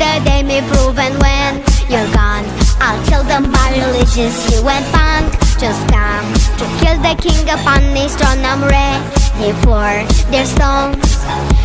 they may prove. And when you're gone, I'll tell them by religious you went punk. Just come to kill the king upon his throne. I'm ready for their stones.